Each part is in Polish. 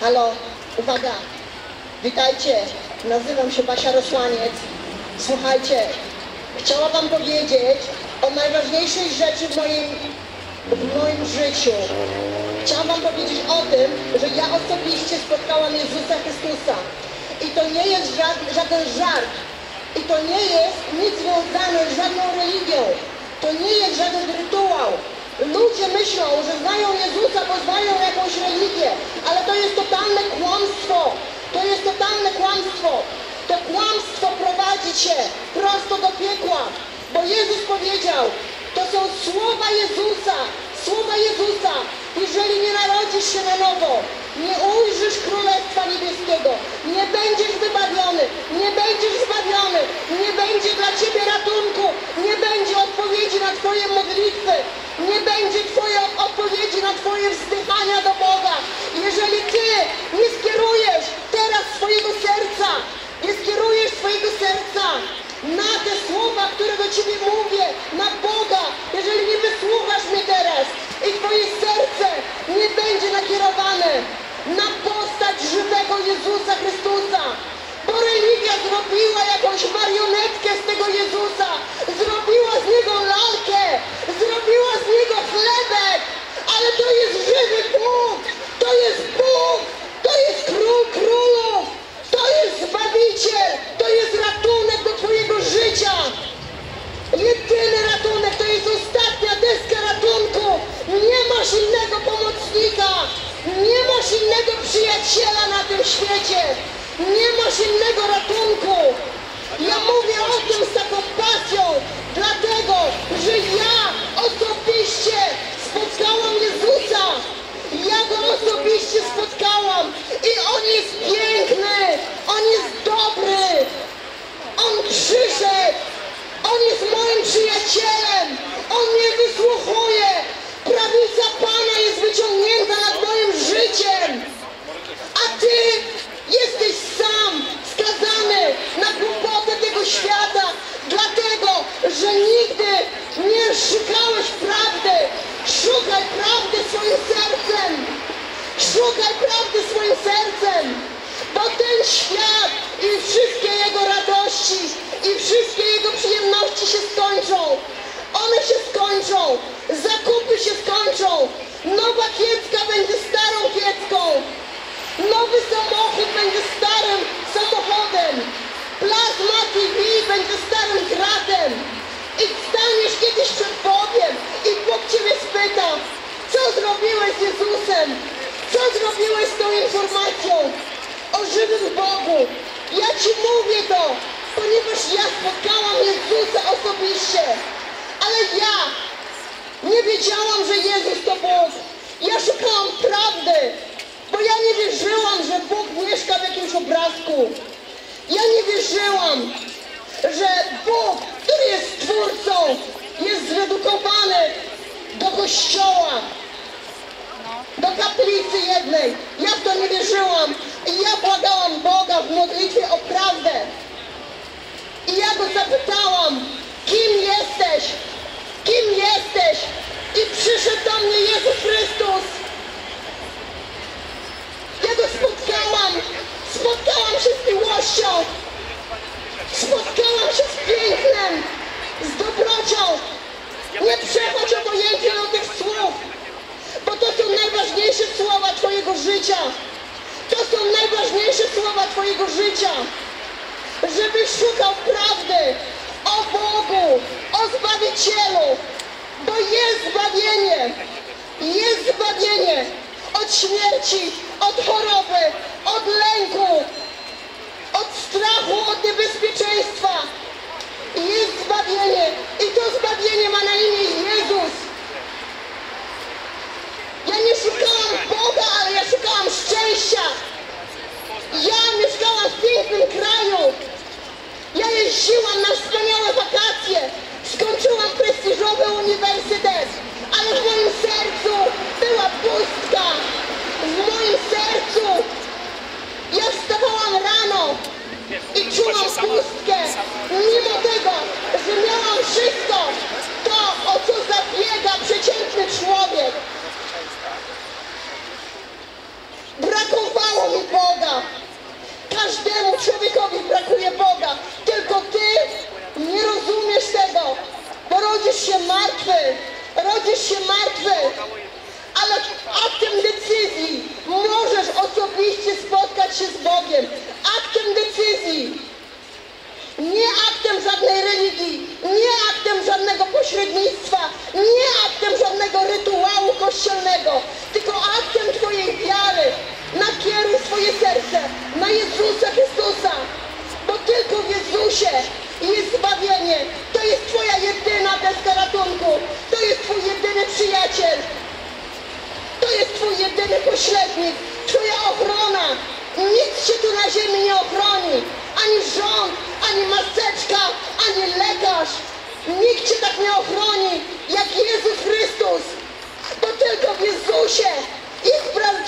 Halo, uwaga, witajcie, nazywam się Basia Rosłaniec. Słuchajcie, chciałam wam powiedzieć o najważniejszej rzeczy w moim życiu. Chciałam wam powiedzieć o tym, że ja osobiście spotkałam Jezusa Chrystusa. I to nie jest żaden żart. I to nie jest nic związane z żadną religią. To nie jest żaden rytuał. Ludzie myślą, że znają Jezusa, bo znają jakąś religię, ale to jest totalne kłamstwo. To jest totalne kłamstwo. To kłamstwo prowadzi cię prosto do piekła, bo Jezus powiedział, to są słowa Jezusa, słowa Jezusa. Jeżeli nie narodzisz się na nowo, nie ujrzysz Królestwa Niebieskiego, nie będziesz wybawiony, nie będziesz zbawiony, nie będzie dla ciebie ratunku, nie będzie odpowiedzi na twoje modlitwy, nie będzie odpowiedzi na twoje wzdychania do Boga. Jeżeli ty nie skierujesz teraz swojego serca, nie skierujesz swojego serca na te słowa, które do ciebie mówię, na Boga, jeżeli nie wysłuchasz mnie teraz i twoje serce nie będzie nakierowane na postać żywego Jezusa Chrystusa, bo religia zrobiła jakąś marionetkę z tego Jezusa, zrobiła z niego lalkę, zrobiła z niego chlebek, ale to jest żywy Bóg, to jest Bóg, to jest Król Królów, to jest Zbawiciel, to jest ratunek do twojego życia. Jedyny ratunek, to jest ostatnia deska ratunku. Nie masz innego pomocnika, nie masz innego przyjaciela na tym świecie, nie masz innego ratunku. Ja mówię o tym z taką pasją, dlatego, że ja osobiście spotkałam Jezusa. Ja Go osobiście spotkałam i On jest piękny, On jest dobry, On przyszedł, On jest moim przyjacielem, On mnie wysłuchuje. Prawica Pana jest wyciągnięta nad moim życiem, a Ty jesteś sam skazany na głupotę tego świata, dlatego, że nigdy nie szukałeś prawdy. Szukaj prawdy swoim sercem, szukaj prawdy swoim sercem, bo ten świat i wszystkie jego radości i wszystkie jego przyjemności się skończą. One się skończą, zakupy się skończą, nowa kiecka będzie starą kiecką, nowy samochód będzie starym samochodem, plazma TV będzie starym gratem i staniesz kiedyś przed Bogiem i Bóg ciebie spyta, co zrobiłeś z Jezusem, co zrobiłeś z tą informacją o żywym Bogu. Ja ci mówię to, ponieważ ja spotkałam Jezusa osobiście, ale ja nie wiedziałam, że Jezus to Bóg. Ja szukałam prawdy, bo ja nie wierzyłam, że Bóg mieszka w jakimś obrazku. Ja nie wierzyłam, że Bóg, który jest Stwórcą, jest zredukowany do kościoła, do kaplicy jednej. Ja w to nie wierzyłam i ja błagałam Boga w modlitwie o prawdę. I ja Go zapytałam, kim jesteś? Kim jesteś? I przyszedł do mnie Jezus Chrystus. Ja Go spotkałam się z miłością, spotkałam się z pięknem, z dobrocią. Nie przechodź obojętnie do tych słów, bo to są najważniejsze słowa twojego życia. To są najważniejsze słowa twojego życia. Żebyś szukał prawdy o Bogu, o Zbawicielu, bo jest zbawienie od śmierci, od choroby, od lęku, od strachu, od niebezpieczeństwa. Jest zbawienie i to zbawienie ma na imię Jezus. Ja nie szukałam Boga, ale ja szukałam szczęścia. Ja mieszkałam w pięknym kraju. Ja jeździłam na wspaniałe wakacje. Skończyłam prestiżowy uniwersytet, ale w moim sercu była pustka. W moim sercu ja wstawałam rano i czułam pustkę. Mimo tego, że miałam wszystko to, o co zabiega przeciętny człowiek. Brakowało rodzisz się martwy, ale aktem decyzji możesz osobiście spotkać się z Bogiem. Aktem decyzji. Nie aktem żadnej religii, nie aktem żadnego pośrednictwa, nie aktem żadnego rytuału kościelnego, tylko aktem Twojej wiary. Nakieruj swoje serce na Jezusa Chrystusa, bo tylko w Jezusie jest zbawienie. To jest Twoja jedyna deska ratunku, to jest Twój jedyny przyjaciel, to jest Twój jedyny pośrednik, Twoja ochrona. Nic Cię tu na ziemi nie ochroni, ani rząd, ani maseczka, ani lekarz. Nikt Cię tak nie ochroni, jak Jezus Chrystus, bo tylko w Jezusie jest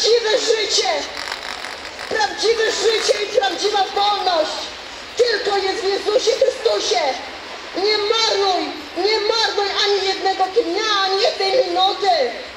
prawdziwe życie i prawdziwa wolność. Tylko jest w Jezusie Chrystusie. Nie marnuj ani jednego dnia, ani jednej minuty.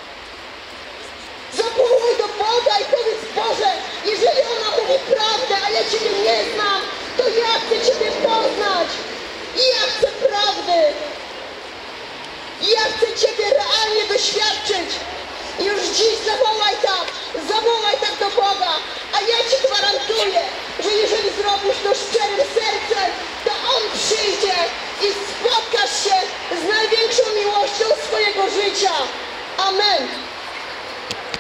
Zawołaj do Boga i powiedz: Boże, jeżeli ona mówi prawdę, a ja Ciebie nie znam, to ja chcę Ciebie poznać. I ja chcę prawdy. I ja chcę Ciebie realnie doświadczyć. I już dziś zawołaj tak do Boga, a ja Ci gwarantuję, że jeżeli zrobisz to szczerym sercem, to On przyjdzie i spotkasz się z największą miłością swojego życia. Amen.